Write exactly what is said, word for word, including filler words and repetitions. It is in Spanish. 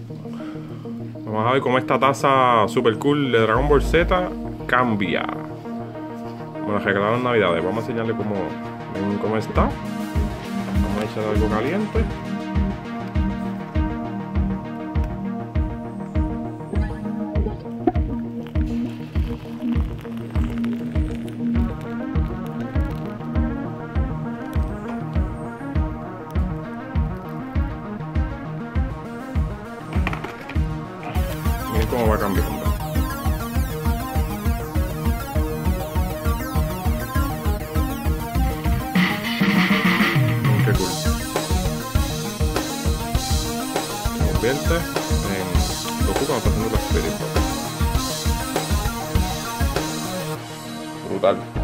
Vamos a ver cómo esta taza super cool de Dragon Ball Z cambia. Me la regalaron en Navidades. Vamos a enseñarle cómo, cómo está. Vamos a echar algo caliente. Miren cómo va cambiando. Qué cool. Se convierte en Goku cuando está haciendo el espíritu. Brutal.